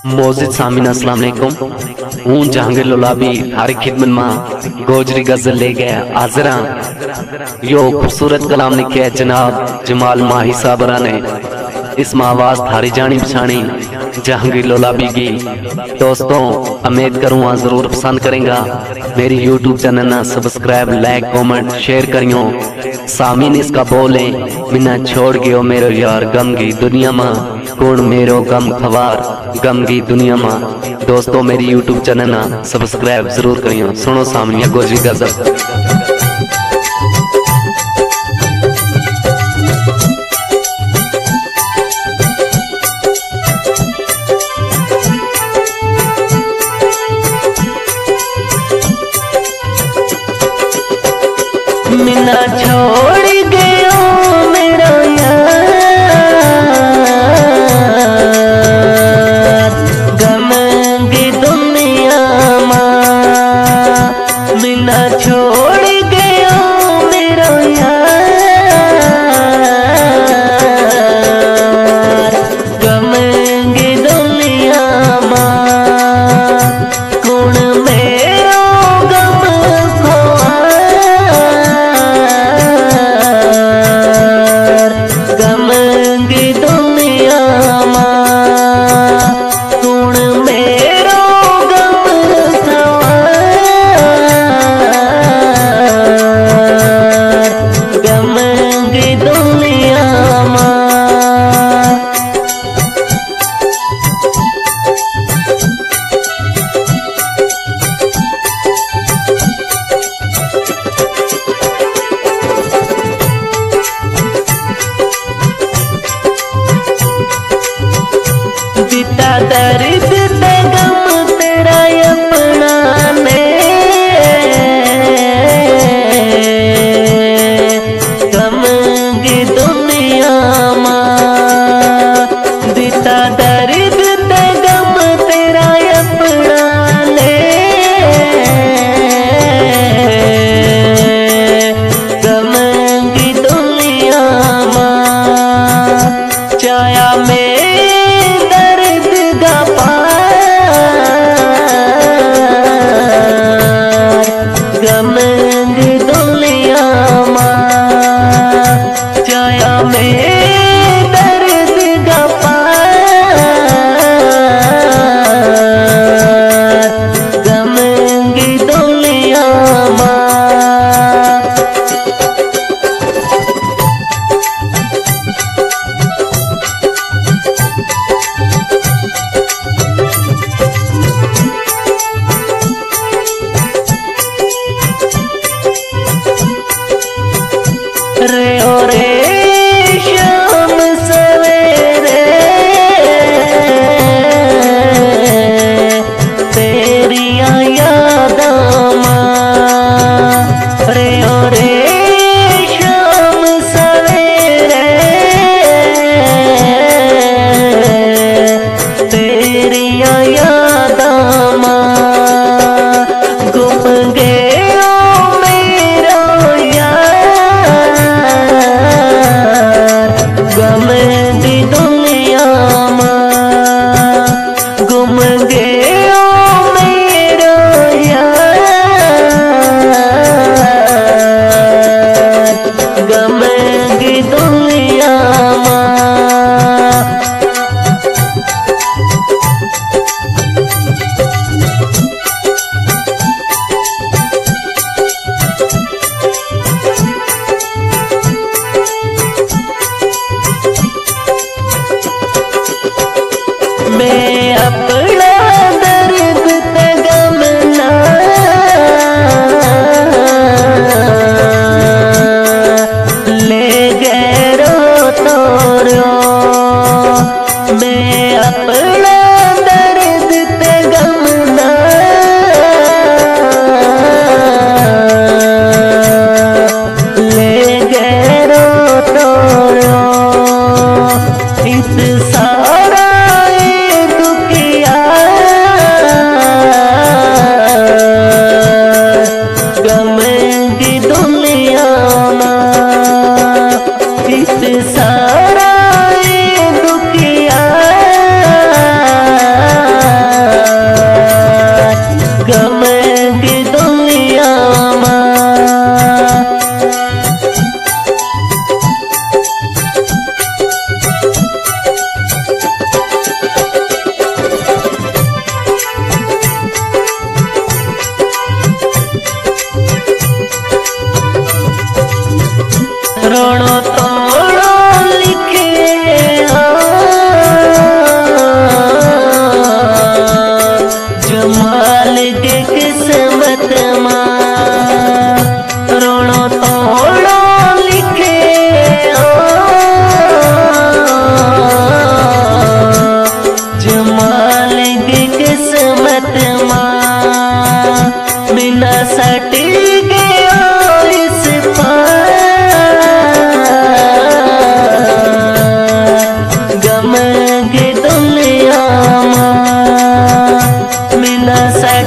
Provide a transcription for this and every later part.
मोजिद सामीन अस्सलाम वालेकुम। हूँ जहांगीर लोलाबी हर खिदमत मां गोजरी गजल ले गया हाजरा। यो खूबसूरत कलाम लिखे है जनाब जमाल माही साबरा ने। इस आवाज थारी जानी पछानी जहांगीर लोलाबी की। दोस्तों उम्मीद करूँगा जरूर पसंद करेंगा। मेरी यूट्यूब चैनल ना सब्सक्राइब लाइक कमेंट शेयर करियो। सामीन इसका बोले बिना छोड़ गयो मेरो यार गम की दुनिया मां कौन मेरो गम खवार गम की दुनिया मां। दोस्तों मेरी यूट्यूब चैनल ना सब्सक्राइब जरूर करियो। सुनो सामने गोजरी गजल। मिना छोड़ गयो मेरा यार गम की दुनिया मां। मिना छोड़ गयो मेरा यार गम की दुनिया मां कौन मेरो गम गम की दुनिया मां कौन मेरो गम सवार गम की दुनिया मां। दिता दर्द ते गम तेरा अपना ने गम की दुनिया मां। दिता दर्द ते गम तेरा अपना ने गम की दुनिया मां। चाया में गम की दुनिया मां चाया में दर्द का पार गम की दुनिया मां। रे ओ रे शाम सवेरे तेरिया यादां मां। रे ओ रे शाम सवेरे तेरिया यादां मां गुम गयो मेरा गम की दुनिया मां गुम गयो मेरो यार गम की दुनिया मां। मैं अपना दर्द ते गम ना ले गैरो तोरो। मैं अपना दर्द ते गम ना ले गैरो तोरो। इस सारा गम की दुनिया मां इस सारा दुखिया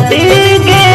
दीगे